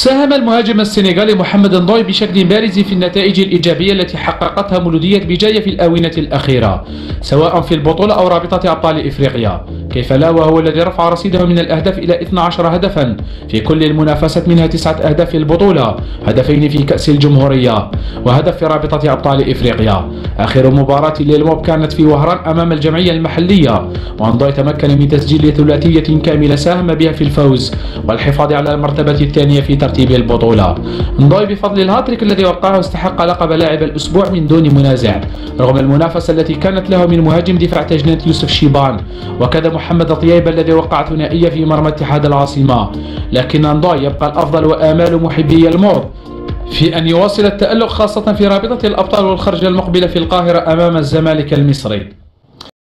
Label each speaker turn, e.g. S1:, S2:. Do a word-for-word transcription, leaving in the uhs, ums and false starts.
S1: ساهم المهاجم السنغالي محمد نضوي بشكل بارز في النتائج الإيجابية التي حققتها مولودية بجاية في الآونة الأخيرة سواء في البطولة أو رابطة أبطال إفريقيا، كيف لا وهو الذي رفع رصيده من الأهداف إلى اثني عشر هدفا في كل المنافسات، منها تسعة أهداف في البطولة، هدفين في كأس الجمهورية وهدف في رابطة أبطال إفريقيا. آخر مباراة للموب كانت في وهران أمام الجمعية المحلية، ونضوي تمكن من تسجيل ثلاثية كاملة ساهم بها في الفوز والحفاظ على المرتبة الثانية في ترتيب البطولة. نضوي بفضل الهاتريك الذي وقعه استحق لقب لاعب الأسبوع من دون منازع رغم المنافسة التي كانت له من مهاجم دفاع تجنيد يوسف شيبان، وكذا محمد طييب الذي وقع ثنائية في مرمى اتحاد العاصمة. لكن نضوي يبقى الأفضل، وآمال محبي الموب في أن يواصل التألق خاصة في رابطة الأبطال والخرجة المقبلة في القاهرة أمام الزمالك المصري.